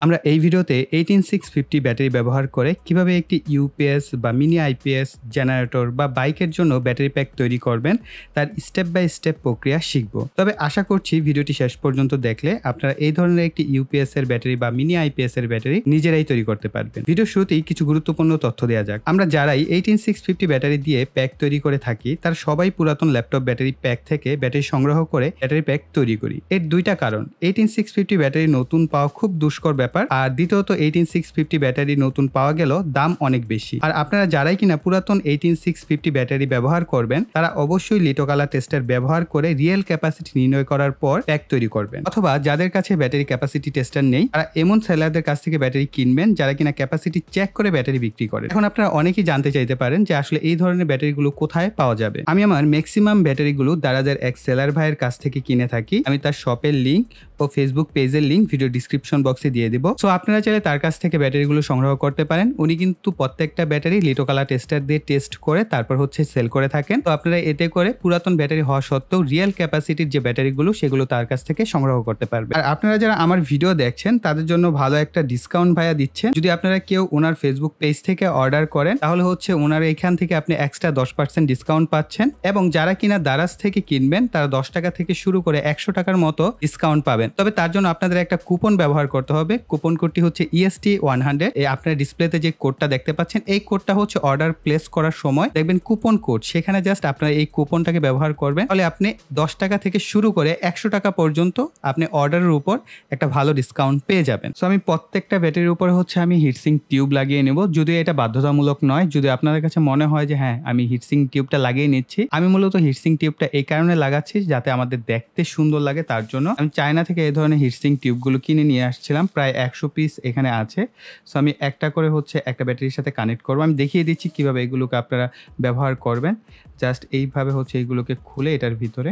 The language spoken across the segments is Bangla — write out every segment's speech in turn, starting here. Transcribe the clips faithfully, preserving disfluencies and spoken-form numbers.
আমরা এই ভিডিওতে এইটিন সিক্স ফিফটি ব্যাটারি ব্যবহার করে কিভাবে একটি ইউপিএস বা মিনি আইপিএস জেনারেটর বা বাইকের জন্য ব্যাটারি প্যাক তৈরি করবেন তার স্টেপ বাই স্টেপ প্রক্রিয়া শিখব। তবে আশা করছি ভিডিওটি শেষ পর্যন্ত দেখলে আপনারা এই ধরনের একটি ইউপিএস এর ব্যাটারি বা মিনি আইপিএস এর ব্যাটারি নিজেরাই তৈরি করতে পারবেন। ভিডিও শুরুতেই কিছু গুরুত্বপূর্ণ তথ্য দেওয়া যাক। আমরা যারাই এইটিন সিক্স ফিফটি ব্যাটারি দিয়ে প্যাক তৈরি করে থাকি তার সবাই পুরাতন ল্যাপটপ ব্যাটারি প্যাক থেকে ব্যাটারি সংগ্রহ করে ব্যাটারি প্যাক তৈরি করি। এর দুইটা কারণ, এইটিন সিক্স ফিফটি ব্যাটারি নতুন পাওয়া খুব দুষ্কর ব্যাপার, আর দ্বিতীয়ত এইটিন সিক্স ফিফটি ব্যাটারি নতুন পাওয়া গেলেও দাম অনেক বেশি। আর আপনারা যারাই কিনা পুরাতন এইটিন সিক্স ফিফটি ব্যাটারি ব্যবহার করবেন তারা অবশ্যই লিটোকালা টেস্টার ব্যবহার করে রিয়েল ক্যাপাসিটি নির্ণয় করার পর প্যাক তৈরি করবেন। অথবা যাদের কাছে ব্যাটারি ক্যাপাসিটি টেস্টার নেই তারা এমন সেলারদের কাছ থেকে ব্যাটারি কিনবেন যারা কিনা ক্যাপাসিটি চেক করে ব্যাটারি বিক্রি করে। এখন আপনারা অনেকেই জানতে চাইতে পারেন যে আসলে এই ধরনের ব্যাটারিগুলো কোথায় পাওয়া যাবে। আমি আমার ম্যাক্সিমাম ব্যাটারিগুলো দারাজের এক সেলার ভাইয়ের কাছ থেকে কিনে থাকি। আমি তার শপের লিঙ্ক ও ফেসবুক পেজের লিঙ্ক ভিডিও ডিসক্রিপশন বক্সে দিয়ে দিব। সো আপনারা চাইলে তার কাছ থেকে ব্যাটারিগুলো সংগ্রহ করতে পারেন। উনি কিন্তু প্রত্যেকটা ব্যাটারি লিটোকালা টেস্টার দিয়ে টেস্ট করে তারপর হচ্ছে সেল করে থাকেন। তো আপনারা এতে করে পুরাতন ব্যাটারি হওয়া সত্ত্বেও রিয়েল ক্যাপাসিটির যে ব্যাটারিগুলো সেগুলো তার কাছ থেকে সংগ্রহ করতে পারবেন। আর আপনারা যারা আমার ভিডিও দেখছেন তাদের জন্য ভালো একটা ডিসকাউন্ট ভাইয়া দিচ্ছেন। যদি আপনারা কেউ ওনার ফেসবুক পেজ থেকে অর্ডার করেন তাহলে হচ্ছে ওনার এখান থেকে আপনি এক্সট্রা দশ পার্সেন্ট ডিসকাউন্ট পাচ্ছেন, এবং যারা কিনা দারাজ থেকে কিনবেন তারা দশ টাকা থেকে শুরু করে একশো টাকার মতো ডিসকাউন্ট পাবেন। তবে তার জন্য আপনাদের একটা কুপন ব্যবহার করতে হবে। কুপন কোডটি হচ্ছে ইএসটি ওয়ান হান্ড্রেড। এই আপনার ডিসপ্লেতে যে কোডটা দেখতে পাচ্ছেন এই কোডটা হচ্ছে অর্ডার প্লেস করার সময় দেখবেন কুপন কোড, সেখানে জাস্ট আপনারা এই কুপনটাকে ব্যবহার করবেন। তাহলে আপনি দশ টাকা থেকে শুরু করে একশো টাকা পর্যন্ত আপনি অর্ডারের উপর একটা ভালো ডিসকাউন্ট পেয়ে যাবেন। সো আমি প্রত্যেকটা ব্যাটারির উপরে হচ্ছে আমি হিটসিং টিউব লাগিয়ে নেব, যদিও এটা বাধ্যতামূলক নয়। যদি আপনাদের কাছে মনে হয় যে হ্যাঁ আমি হিটসিং টিউবটা লাগিয়ে নিচ্ছি, আমি মূলত হিটসিং টিউবটা এই কারণে লাগাচ্ছি যাতে আমাদের দেখতে সুন্দর লাগে। তার জন্য আমি চায়না থেকে এই ধরনের হিটসিং টিউবগুলো কিনে নিয়ে আসছিলাম, প্রায় একশো পিস এখানে আছে। সো আমি একটা করে হচ্ছে একটা ব্যাটারির সাথে কানেক্ট করবো। আমি দেখিয়ে দিচ্ছি কিভাবে এগুলোকে আপনারা ব্যবহার করবেন। জাস্ট এইভাবে হচ্ছে এইগুলোকে খুলে এটার ভিতরে,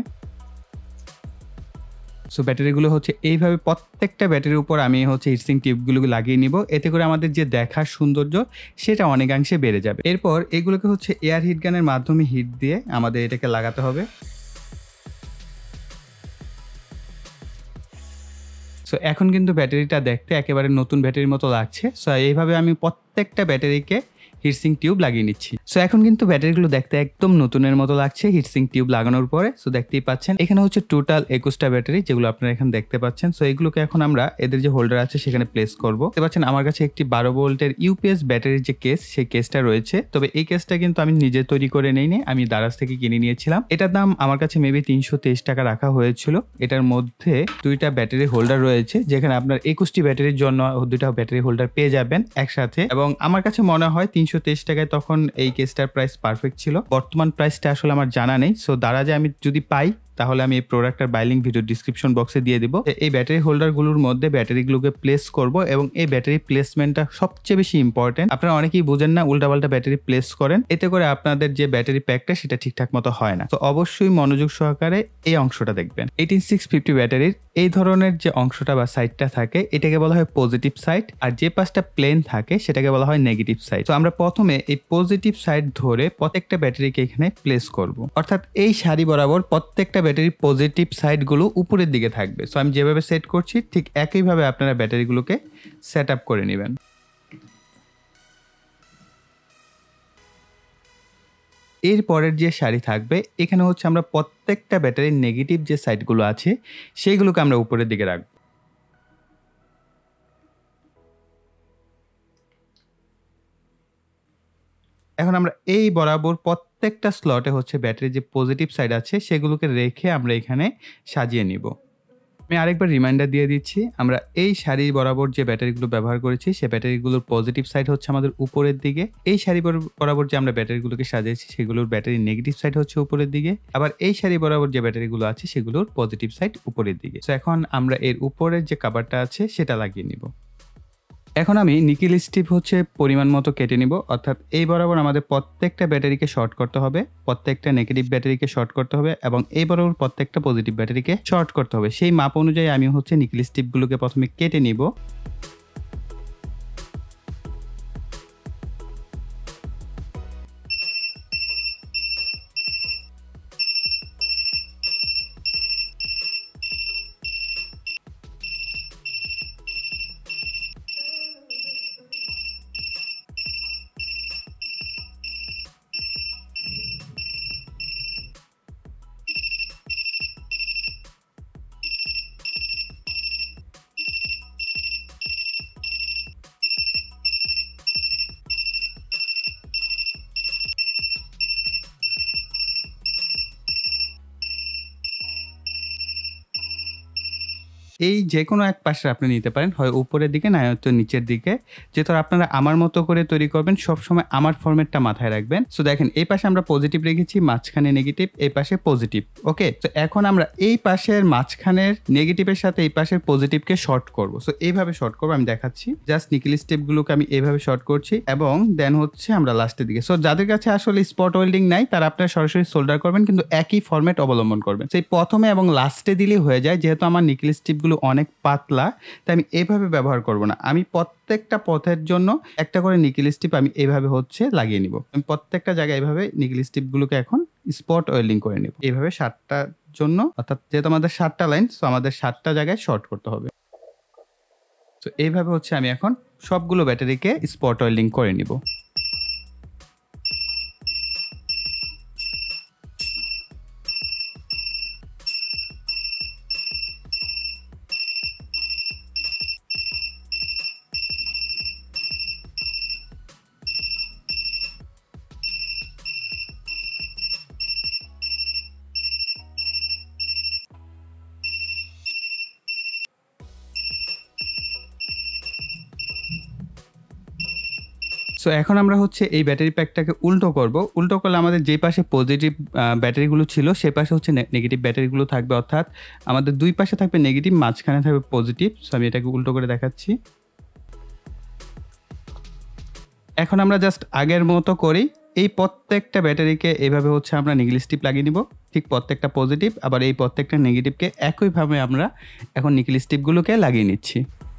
সো ব্যাটারিগুলো হচ্ছে এইভাবে প্রত্যেকটা ব্যাটারির উপর আমি হচ্ছে হিটসিং টিউবগুলো লাগিয়ে নিব। এতে করে আমাদের যে দেখার সৌন্দর্য সেটা অনেকাংশে বেড়ে যাবে। এরপর এগুলোকে হচ্ছে এয়ার হিট গানের মাধ্যমে হিট দিয়ে আমাদের এটাকে লাগাতে হবে। সো এখন কিন্তু ব্যাটারিটা দেখতে একেবারে নতুন ব্যাটারির মতো লাগছে। সো এইভাবে আমি প্রত্যেকটা ব্যাটারিকে হিটসিং টিউব লাগিয়ে নিচ্ছি। সো এখন কিন্তু ব্যাটারিগুলো দেখতে একদম নতুনের মতো লাগছে হিটসিং টিউব লাগানোর পরে। সো দেখতেই পাচ্ছেন এখানে হচ্ছে টোটাল একুশটা ব্যাটারি যেগুলো আপনারা এখানে দেখতে পাচ্ছেন। সো এগুলোকে এখন আমরা এদের যে হোল্ডার আছে সেখানে প্লেস করব। দেখতে পাচ্ছেন আমার কাছে একটি বারো ভোল্টের ইউপিএস ব্যাটারির যে কেস সেই কেসটা রয়েছে। তবে এই কেসটা কিন্তু আমি নিজে তৈরি করে নেইনি, আমি দারাজ থেকে কিনে নিয়েছিলাম। এটার দাম আমার কাছে মেবি তিনশো তেইশ টাকা রাখা হয়েছিল। এটার মধ্যে দুইটা ব্যাটারি হোল্ডার রয়েছে যেখানে আপনার একুশটি ব্যাটারির জন্য দুইটা ব্যাটারি হোল্ডার পেয়ে যাবেন একসাথে, এবং আমার কাছে মনে হয় তিনশো তেইশ টাকায় তখন এই কেসটার প্রাইস পারফেক্ট ছিল। বর্তমান প্রাইসটা আসলে আমার জানা নেই। সো দারাজে আমি যদি পাই তাহলে আমি এই প্রোডাক্টের বাইলিং ভিডিও ডিসক্রিপশন বক্সে দিয়ে দিব। এই ব্যাটারি হোল্ডারগুলোর মধ্যে ব্যাটারিগুলোকে প্লেস করব, এবং এই ব্যাটারি প্লেসমেন্টটা সবচেয়ে বেশি ইম্পর্টেন্ট। আপনারা অনেকেই বুঝেন না, উল্টাপাল্টা ব্যাটারি প্লেস করেন, এতে করে আপনাদের যে ব্যাটারি প্যাকটা সেটা ঠিকঠাক মতো হয় না। তো অবশ্যই মনোযোগ সহকারে এই অংশটা দেখবেন। এইটিন সিক্স ফিফটি ব্যাটারির এই ধরনের যে অংশটা বা সাইডটা থাকে এটাকে বলা হয় পজিটিভ সাইড, আর যে পাশটা প্লেন থাকে সেটাকে বলা হয় নেগেটিভ সাইড। তো আমরা প্রথমে এই পজিটিভ সাইড ধরে প্রত্যেকটা ব্যাটারিকে এখানে প্লেস করব, অর্থাৎ এই সারি বরাবর প্রত্যেকটা ব্যাটারির পজিটিভ সাইডগুলো উপরের দিকে থাকবে। সো আমি যেভাবে সেট করছি ঠিক একইভাবে আপনারা ব্যাটারিগুলোকে সেট আপ করে নেবেন। এর পরের যে সারি থাকবে এখানে হচ্ছে আমরা প্রত্যেকটা ব্যাটারির নেগেটিভ যে সাইডগুলো আছে সেইগুলোকে আমরা উপরের দিকে রাখবো। এখন আমরা এই বরাবর প্রত্যেকটা স্লটে হচ্ছে ব্যাটারির যে পজিটিভ সাইড আছে সেগুলোকে রেখে আমরা এখানে সাজিয়ে নিব। আমি আরেকবার রিমাইন্ডার দিয়ে দিচ্ছি, আমরা এই সারি বরাবর যে ব্যাটারিগুলো ব্যবহার করেছি সেই ব্যাটারিগুলোর পজিটিভ সাইড হচ্ছে আমাদের উপরের দিকে। এই সারি বরাবর যে আমরা ব্যাটারিগুলোকে সাজিয়েছি সেগুলোর ব্যাটারি নেগেটিভ সাইড হচ্ছে উপরের দিকে। আবার এই সারি বরাবর যে ব্যাটারিগুলো আছে সেগুলোর পজিটিভ সাইড উপরের দিকে। তো এখন আমরা এর উপরের যে কভারটা আছে সেটা লাগিয়ে নিব। এখন আমি নিকেল স্ট্রিপ হচ্ছে পরিমাণ মতো কেটে নিব, অর্থাৎ এই বরাবর আমাদের প্রত্যেকটা ব্যাটারিকে শর্ট করতে হবে, প্রত্যেকটা নেগেটিভ ব্যাটারিকে শর্ট করতে হবে, এবং এই বরাবর প্রত্যেকটা পজিটিভ ব্যাটারিকে শর্ট করতে হবে। সেই মাপ অনুযায়ী আমি হচ্ছে নিকেল স্ট্রিপগুলোকে প্রথমে কেটে নিব। এই যে কোনো এক পাশে আপনি নিতে পারেন, হয় উপরের দিকে না হয়তো নিচের দিকে। যেহেতু আপনারা আমার মতো করে তৈরি করবেন, সবসময় আমার ফরম্যাটটা মাথায় রাখবেন। সো দেখেন এই পাশে আমরা পজিটিভ রেখেছি, মাঝখানে নেগেটিভ, এই পাশে পজিটিভ। ওকে, তো এখন আমরা এই পাশের মাঝখানের নেগেটিভের সাথে এই পাশের পজিটিভকে শর্ট করব। সো এইভাবে শর্ট করবো, আমি দেখাচ্ছি। জাস্ট নিকেল স্টেপগুলোকে আমি এইভাবে শর্ট করছি এবং দেন হচ্ছে আমরা লাস্টের দিকে। সো যাদের কাছে আসলে স্পট ওয়েল্ডিং নাই তারা আপনারা সরাসরি সোল্ডার করবেন, কিন্তু একই ফরম্যাট অবলম্বন করবেন। সেই প্রথমে এবং লাস্টে দিলেই হয়ে যায়। যেহেতু আমার নিকেল স্ট্রিপগুলো অনেক পাতলা, তাই আমি এইভাবে ব্যবহার করব না। আমি প্রত্যেকটা পথের জন্য একটা করে নিকেল স্ট্রিপ আমি এইভাবে হচ্ছে লাগিয়ে নিব। আমি প্রত্যেকটা জায়গায় এইভাবে নিকেল স্ট্রিপগুলোকে এখন স্পট ওয়েল্ডিং করে নিব এইভাবে সাতটার জন্য। অর্থাৎ যেহেতু আমাদের সাতটা লাইন, সো আমাদের সাতটা জায়গায় শর্ট করতে হবে। তো এইভাবে হচ্ছে আমি এখন সবগুলো ব্যাটারিকে স্পট ওয়েল্ডিং করে নিব। সো এখন আমরা হচ্ছে এই ব্যাটারি প্যাকটাকে উল্টো করব। উল্টো করলে আমাদের যে পাশে পজিটিভ ব্যাটারিগুলো ছিল সে পাশে হচ্ছে নেগেটিভ ব্যাটারিগুলো থাকবে। অর্থাৎ আমাদের দুই পাশে থাকবে নেগেটিভ, মাঝখানে থাকবে পজিটিভ। সো আমি এটাকে উল্টো করে দেখাচ্ছি। এখন আমরা জাস্ট আগের মতো করি, এই প্রত্যেকটা ব্যাটারিকে এইভাবে হচ্ছে আমরা নিকেল স্ট্রিপ লাগিয়ে নিব। ঠিক প্রত্যেকটা পজিটিভ, আবার এই প্রত্যেকটা নেগেটিভকে একইভাবে আমরা এখন নিকেল স্ট্রিপগুলোকে লাগিয়ে নিচ্ছি।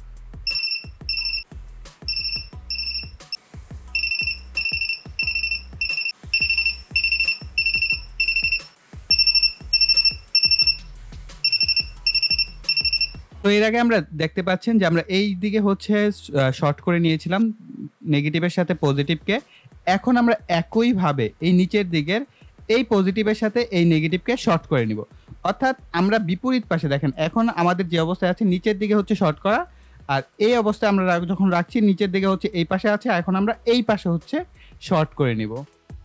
তো এর আগে আমরা দেখতে পাচ্ছেন যে আমরা এই দিকে হচ্ছে শর্ট করে নিয়েছিলাম নেগেটিভের সাথে পজিটিভকে। এখন আমরা একইভাবে এই নিচের দিকের এই পজিটিভের সাথে এই নেগেটিভকে শর্ট করে নিব। অর্থাৎ আমরা বিপরীত পাশে দেখেন, এখন আমাদের যে অবস্থায় আছে নিচের দিকে হচ্ছে শর্ট করা, আর এই অবস্থায় আমরা যখন রাখছি নিচের দিকে হচ্ছে এই পাশে আছে, এখন আমরা এই পাশে হচ্ছে শর্ট করে নিব।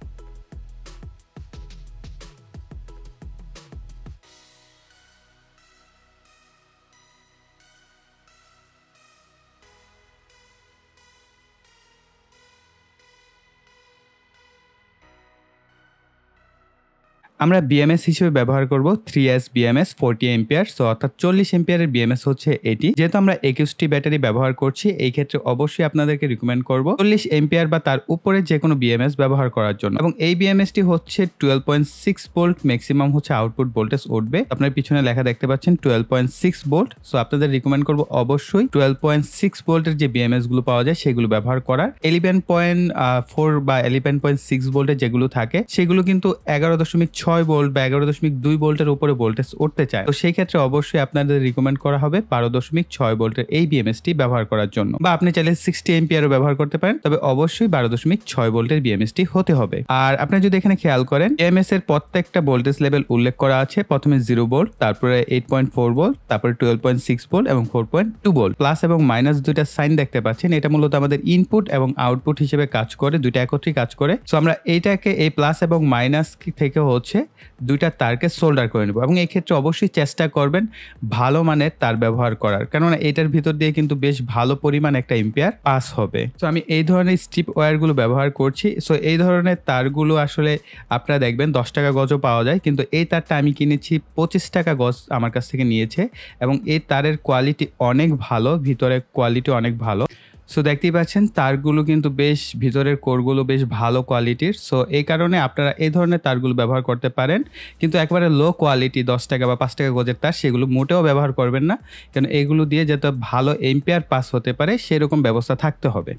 আমরা বিএমএস হিসেবে ব্যবহার করব three S BMS forty ampere. So অর্থাৎ চল্লিশ এম্পিয়ারের বিএমএস হচ্ছে এটি। যেহেতু আমরা একুশটি ব্যাটারি ব্যবহার করছি, এই ক্ষেত্রে অবশ্যই আপনাদেরকে রিকমেন্ড করব চল্লিশ এম্পিয়ার বা তার উপরে যে কোনো বিএমএস ব্যবহার করার জন্য। এবং এই বিএমএসটি হচ্ছে twelve point six volt maximum হচ্ছে আউটপুট ভোল্টেজ উঠবে। আপনার পিছনে লেখা দেখতে পাচ্ছেন twelve point six volt. So আপনাদের রিকমেন্ড করব অবশ্যই টুয়েলভ পয়েন্ট সিক্স ভোল্টের যে বিএমএস গুলো পাওয়া যায় সেগুলো ব্যবহার করার। ইলেভেন পয়েন্ট ফোর বা ইলেভেন পয়েন্ট সিক্স ভোল্টের যেগুলো থাকে সেগুলো কিন্তু এগারো দশমিক ছয় ভোল্ট বা এগারো দশমিক দুই ভোল্টের উপরে ভোল্টেজ উঠতে চায়। তো সেই ক্ষেত্রে অবশ্যই আপনাদের রিকমেন্ড করা হবে বারো দশমিক ছয় ভোল্টের এই বিএমএসটি ব্যবহার করার জন্য। বা আপনি চাইলে সিক্সটি এম্পিয়ারও ব্যবহার করতে পারেন, তবে অবশ্যই বারো দশমিক ছয় ভোল্টের বিএমএসটি হতে হবে। আর আপনি যদি এখানে খেয়াল করেন বিএমএস এর প্রত্যেকটা ভোল্টেজ লেভেল উল্লেখ করা আছে। প্রথমে জিরো ভোল্ট, তারপরে এইট পয়েন্ট ফোর ভোল্ট, তারপরে টুয়েলভ পয়েন্ট সিক্স ভোল্ট এবং four point two volt. Plus এবং মাইনাস দুইটা সাইন দেখতে পাচ্ছেন, এটা মূলত আমাদের ইনপুট এবং আউটপুট হিসেবে কাজ করে, দুইটা একত্রেই কাজ করে। সো আমরা এইটাকে এই প্লাস এবং মাইনাস থেকে হচ্ছে দুইটা তারকে সোল্ডার করে নেব। এবং এই ক্ষেত্রে অবশ্যই চেষ্টা করবেন ভালো মানের তার ব্যবহার করার, কেননা এটার ভিতর দিয়ে কিন্তু বেশ ভালো পরিমাণ একটা এম্পিয়ার পাস হবে। তো আমি এই ধরনের স্ট্রিপ ওয়্যারগুলো ব্যবহার করছি। সো এই ধরনের তারগুলো আসলে আপনারা দেখবেন দশ টাকা গজও পাওয়া যায়, কিন্তু এই তারটা আমি কিনেছি পঁচিশ টাকা গজ আমার কাছ থেকে নিয়েছে। এবং এই তারের কোয়ালিটি অনেক ভালো, ভিতরের কোয়ালিটি অনেক ভালো। সো দেখতেই পাচ্ছেন তারগুলো কিন্তু বেশ ভিতরের কোরগুলো বেশ ভালো কোয়ালিটির। সো এই কারণে আপনারা এই ধরনের তারগুলো ব্যবহার করতে পারেন, কিন্তু একেবারে লো কোয়ালিটি দশ টাকা বা পাঁচ টাকা গজের তার সেগুলো মোটেও ব্যবহার করবেন না, কারণ এগুলো দিয়ে যাতে ভালো এম্পিয়ার পাস হতে পারে সেরকম ব্যবস্থা থাকতে হবে।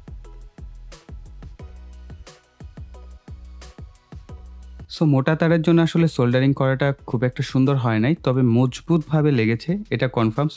সো মোটা তারের জন্য আসলে সোল্ডারিং করাটা খুব একটা সুন্দর হয় নাই, তবে মজবুতভাবে লেগেছে এটা কনফার্ম। সো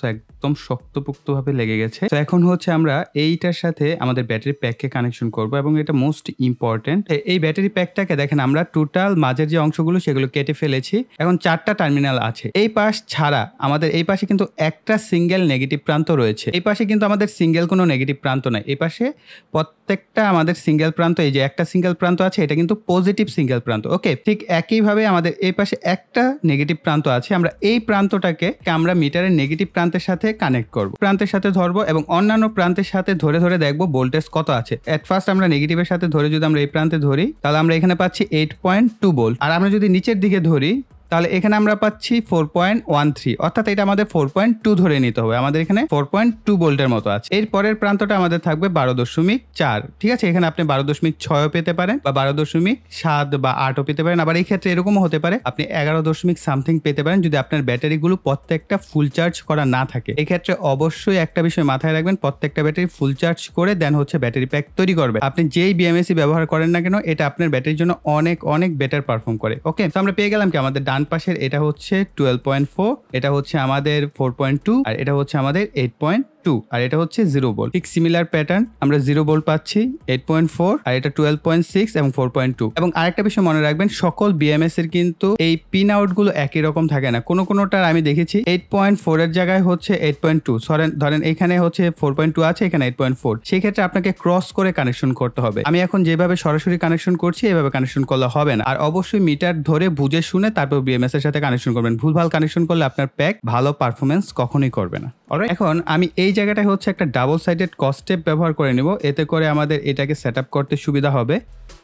একদম শক্তপোক্তভাবে লেগে গেছে। তো এখন হচ্ছে আমরা এইটার সাথে আমাদের ব্যাটারি প্যাককে কানেকশন করব এবং এটা মোস্ট ইম্পর্টেন্ট। এই ব্যাটারি প্যাকটাকে দেখেন আমরা টোটাল মাঝের যে অংশগুলো সেগুলো কেটে ফেলেছি। এখন চারটা টার্মিনাল আছে। এই পাশ ছাড়া আমাদের এই পাশে কিন্তু একটা সিঙ্গেল নেগেটিভ প্রান্ত রয়েছে। এই পাশে কিন্তু আমাদের সিঙ্গেল কোনো নেগেটিভ প্রান্ত নাই। এই পাশে প্রত্যেকটা আমাদের সিঙ্গেল প্রান্ত, এই যে একটা সিঙ্গেল প্রান্ত আছে এটা কিন্তু পজিটিভ সিঙ্গেল প্রান্ত। ওকে, ঠিক একইভাবে আমাদের এই পাশে একটা নেগেটিভ প্রান্ত আছে। আমরা এই প্রান্তটাকে আমরা মিটারের নেগেটিভ প্রান্তের সাথে কানেক্ট করব, প্রান্তের সাথে ধরবো এবং অন্যান্য প্রান্তের সাথে ধরে ধরে দেখবো ভোল্টেজ কত আছে। এট ফার্স্ট আমরা নেগেটিভের সাথে ধরে যদি আমরা এই প্রান্তে ধরি তাহলে আমরা এখানে পাচ্ছি এইট পয়েন্ট টু ভোল্ট। আর আমরা যদি নিচের দিকে ধরি তাহলে এখানে আমরা পাচ্ছি ফোর পয়েন্ট ওয়ান থ্রি, অর্থাৎ এটা আমাদের ফোর পয়েন্ট টু ধরে নিতে হবে। আমাদের এখানে ফোর পয়েন্ট টু ভোল্টের মতো আছে। এর পরের প্রান্তটা আমাদের থাকবে বারো দশমিক চার। ঠিক আছে, এখানে আপনি বারো দশমিক ছয়ও পেতে পারেন বা বারো দশমিক সাত বা আটও পেতে পারেন। আবার এই ক্ষেত্রে এরকমও হতে পারে আপনি এগারো দশমিক সামথিং পেতে পারেন যদি আপনার ব্যাটারিগুলো প্রত্যেকটা ফুল চার্জ করা না থাকে। এই ক্ষেত্রে অবশ্যই একটা বিষয় মাথায় রাখবেন, প্রত্যেকটা ব্যাটারি ফুল চার্জ করে দেন হচ্ছে ব্যাটারি প্যাক তৈরি করবে। আপনি যেই বিএমএসি ব্যবহার করেন না কেন এটা আপনার ব্যাটারির জন্য অনেক অনেক বেটার পারফর্ম করে। ওকে, তো আমরা পেয়ে গেলাম কি আমাদের ডান পাশের এটা হচ্ছে টুয়েলভ পয়েন্ট ফোর, এটা হচ্ছে আমাদের ফোর পয়েন্ট টু, আর এটা হচ্ছে আমাদের এইট পয়েন্ট টু, আর এটা হচ্ছে জিরো ভোল্ট। ঠিক সিমিলার প্যাটার্ন, আমরা জিরো ভোল্ট পাচ্ছি, এইট পয়েন্ট ফোর, আর এটা টুয়েলভ পয়েন্ট সিক্স এবং ফোর পয়েন্ট টু। এবং আরেকটা বিষয় মনে রাখবেন, সকল বিএমএস এর কিন্তু এই পিন আউট গুলো একই রকম থাকে না। কোনো কোনোটার আমি দেখেছি এইট পয়েন্ট ফোর এর জায়গায় হচ্ছে এইট পয়েন্ট টু, ধরেন এখানে হচ্ছে ফোর পয়েন্ট টু আছে, এখানে এইট পয়েন্ট ফোর। সেই ক্ষেত্রে আপনাকে ক্রস করে কানেকশন করতে হবে। আমি এখন যেভাবে সরাসরি কানেকশন করছি এভাবে কানেকশন করলে হবে না। আর অবশ্যই মিটার ধরে বুঝে শুনে তারপর বিএমএস এর সাথে কানেকশন করবেন। ভুলভাল কানেকশন করলে আপনার প্যাক ভালো পারফরমেন্স কখনোই করবে না। অলরাইট, এখন আমি এই জায়গাটায় হচ্ছে একটা ডাবল সাইডেড কস্টেপ ব্যবহার করে নিব, এতে করে আমাদের এটাকে সেট আপ করতে সুবিধা হবে।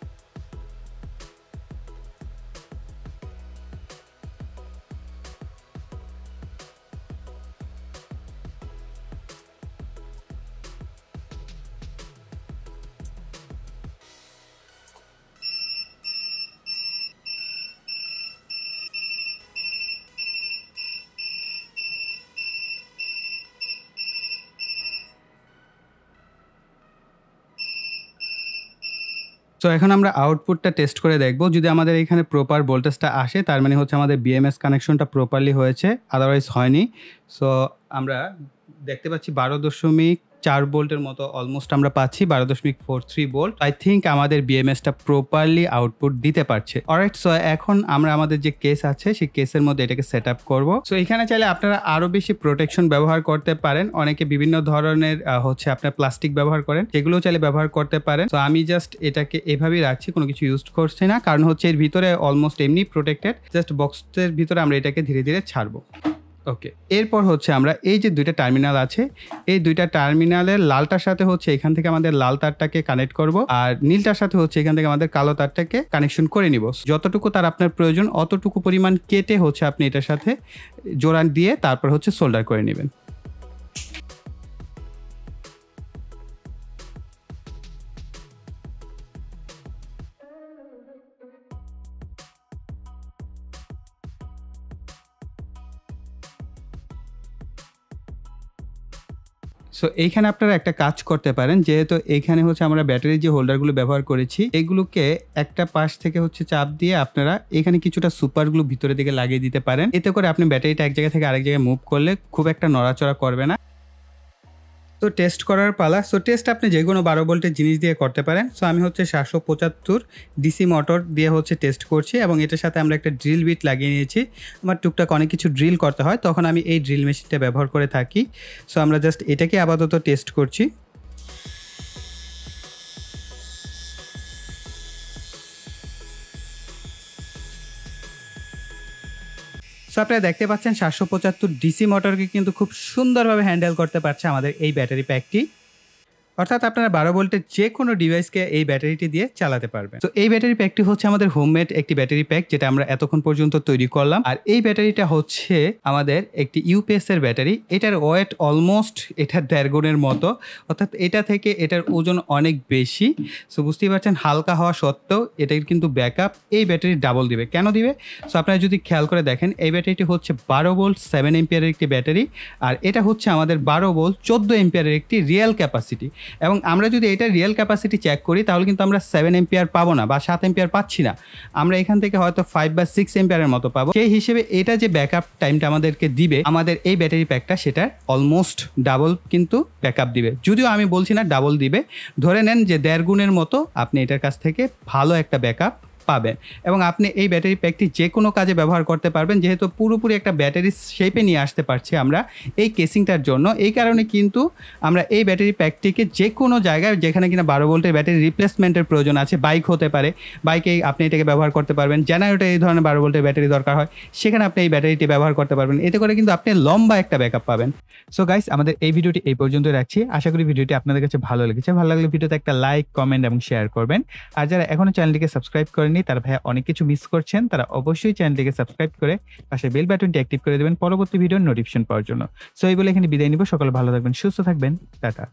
তো এখন আমরা আউটপুটটা টেস্ট করে দেখব। যদি আমাদের এখানে প্রপার ভোল্টেজটা আসে তার মানে হচ্ছে আমাদের বিএমএস কানেকশনটা প্রপারলি হয়েছে, আদারওয়াইজ হয়নি। সো আমরা দেখতে পাচ্ছি বারো দশমিক চার ভোল্টের মতো অলমোস্ট আমরা পাচ্ছি, বারো দশমিক four three volt. I think আমাদের বিএমএসটা প্রপারলি আউটপুট দিতে পারছে। অলরাইট, সো এখন আমরা আমাদের যে কেস আছে সেই কেসের মধ্যে এটাকে সেট আপ করবো। সো এখানে চাইলে আপনারা আরো বেশি প্রোটেকশন ব্যবহার করতে পারেন। অনেকে বিভিন্ন ধরনের হচ্ছে আপনার প্লাস্টিক ব্যবহার করেন, সেগুলো চাইলে ব্যবহার করতে পারেন। তো আমি জাস্ট এটাকে এভাবেই রাখছি, কোনো কিছু ইউজ করছি না, কারণ হচ্ছে এর ভিতরে অলমোস্ট এমনি প্রোটেক্টেড। জাস্ট বক্সের ভিতরে আমরা এটাকে ধীরে ধীরে ছাড়বো। ওকে, এরপর হচ্ছে আমরা এই যে দুইটা টার্মিনাল আছে, এই দুইটা টার্মিনালের লালটার সাথে হচ্ছে এখান থেকে আমাদের লাল তারটাকে কানেক্ট করব, আর নীলটার সাথে হচ্ছে এখান থেকে আমাদের কালো তারটাকে কানেকশন করে নিব। যতটুকু তার আপনার প্রয়োজন অতটুকু পরিমাণ কেটে হচ্ছে আপনি এটার সাথে জোড়া দিয়ে তারপর হচ্ছে সোল্ডার করে নেবেন। সো এইখানে আপনারা একটা কাজ করতে পারেন, যেহেতু এইখানে হচ্ছে আমরা ব্যাটারির যে হোল্ডারগুলো ব্যবহার করেছি এগুলোকে একটা পাশ থেকে হচ্ছে চাপ দিয়ে আপনারা এখানে কিছুটা সুপারগুলো ভিতরের দিকে লাগিয়ে দিতে পারেন। এতে করে আপনি ব্যাটারিটা এক জায়গা থেকে আরেক জায়গায় মুভ করলে খুব একটা নড়াচড়া করবে না। তো টেস্ট করার পালা। সো টেস্ট আপনি যে কোনো বারো ভোল্টের জিনিস দিয়ে করতে পারেন। সো আমি হচ্ছে সাতশো পঁচাত্তর ডিসি মোটর দিয়ে হচ্ছে টেস্ট করছি এবং এটার সাথে আমরা একটা ড্রিল বিট লাগিয়ে নিয়েছি। আমার টুকটাক অনেক কিছু ড্রিল করতে হয়, তখন আমি এই ড্রিল মেশিনটা ব্যবহার করে থাকি। সো আমরা জাস্ট এটাকে আপাতত টেস্ট করছি। সো আপনারা দেখতে পাচ্ছেন সাতশো পঁচাত্তর ডিসি মোটরকে কিন্তু খুব সুন্দরভাবে হ্যান্ডেল করতে পারছে আমাদের এই ব্যাটারি প্যাকটি। অর্থাৎ আপনারা বারো ভোল্টের যে কোনো ডিভাইসকে এই ব্যাটারিটি দিয়ে চালাতে পারবেন। তো এই ব্যাটারি প্যাকটি হচ্ছে আমাদের হোমমেড একটি ব্যাটারি প্যাক, যেটা আমরা এতক্ষণ পর্যন্ত তৈরি করলাম। আর এই ব্যাটারিটা হচ্ছে আমাদের একটি ইউপিএস এর ব্যাটারি। এটার ওয়েট অলমোস্ট এটার দেড় গুণের মতো, অর্থাৎ এটা থেকে এটার ওজন অনেক বেশি। সো বুঝতেই পারছেন, হালকা হওয়া সত্ত্বেও এটার কিন্তু ব্যাকআপ এই ব্যাটারি ডাবল দিবে। কেন দিবে? সো আপনারা যদি খেয়াল করে দেখেন, এই ব্যাটারিটি হচ্ছে বারো ভোল্ট সেভেন এম্পিয়ারের একটি ব্যাটারি, আর এটা হচ্ছে আমাদের বারো ভোল্ট চোদ্দো এম্পিয়ারের একটি রিয়েল ক্যাপাসিটি। এবং আমরা যদি এটা রিয়েল ক্যাপাসিটি চেক করি তাহলে কিন্তু আমরা সেভেন এম্পিয়ার পাবো না বা সাত এম্পিয়ার পাচ্ছি না, আমরা এখান থেকে হয়তো ফাইভ বা সিক্স এম্পিয়ারের মতো পাবো। সেই হিসেবে এটা যে ব্যাকআপ টাইমটা আমাদেরকে দিবে আমাদের এই ব্যাটারি প্যাকটা, সেটা অলমোস্ট ডাবল কিন্তু ব্যাকআপ দিবে। যদিও আমি বলছি না ডাবল দিবে, ধরে নেন যে দেড় গুণের মতো আপনি এটার কাছ থেকে ভালো একটা ব্যাকআপ পাবেন এবং আপনি এই ব্যাটারি প্যাকটি যে কোনো কাজে ব্যবহার করতে পারবেন। যেহেতু পুরোপুরি একটা ব্যাটারি শেপে নিয়ে আসতে পারছি আমরা এই কেসিংটার জন্য, এই কারণে কিন্তু আমরা এই ব্যাটারি প্যাকটিকে যে কোনো জায়গায় যেখানে কিনা বারো ভোল্টের ব্যাটারি রিপ্লেসমেন্টের প্রয়োজন আছে, বাইক হতে পারে, বাইকে আপনি এটাকে ব্যবহার করতে পারবেন। জেনারেটর এই ধরনের বারো ভোল্টের ব্যাটারি দরকার হয়, সেখানে আপনি এই ব্যাটারিটি ব্যবহার করতে পারবেন। এতে করে কিন্তু আপনি লম্বা একটা ব্যাকআপ পাবেন। সো গাইস, আমাদের এই ভিডিওটি এই পর্যন্ত রাখছি। আশা করি ভিডিওটি আপনাদের কাছে ভালো লেগেছে। ভালো লাগলে ভিডিওতে একটা লাইক, কমেন্ট এবং শেয়ার করবেন। আর যারা এখনো চ্যানেলটিকে সাবস্ক্রাইব করেননি তারা ভাইয়া অনেক কিছু মিস করছেন, তারা অবশ্যই চ্যানেলটিকে সাবস্ক্রাইব করে পাশে বেল বাটনটি অ্যাক্টিভ করে দেবেন পরবর্তী ভিডিওর নোটিফিকেশন পাওয়ার জন্য। সো এই বলে এখানে বিদায় নিব। সকলে ভালো থাকবেন, সুস্থ থাকবেন, টাটা।